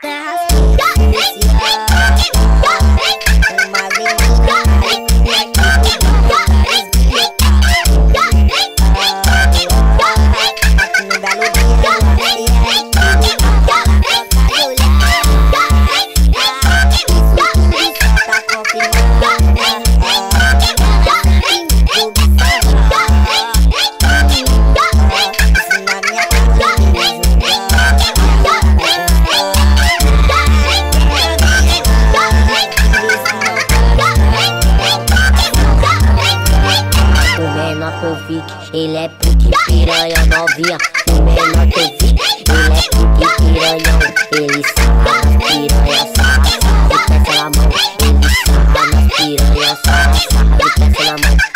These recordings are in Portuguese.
Ele é pique piranha novinha. O menor que eu vi, ele é pique piranhão. Ele sarra nas piranha, sarra, sarra e desce na mão. Ele sarra nas piranha, sarra, sarra e desce na mão.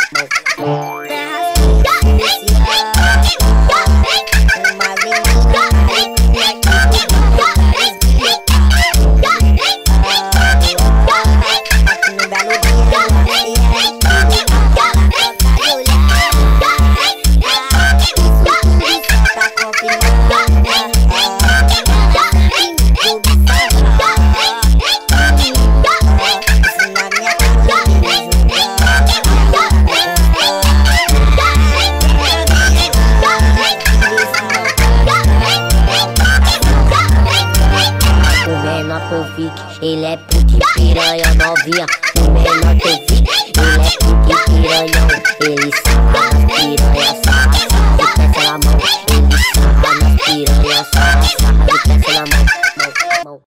Ele é pique piranha novinha. O menor que eu vi, ele é pique piranhão. Ele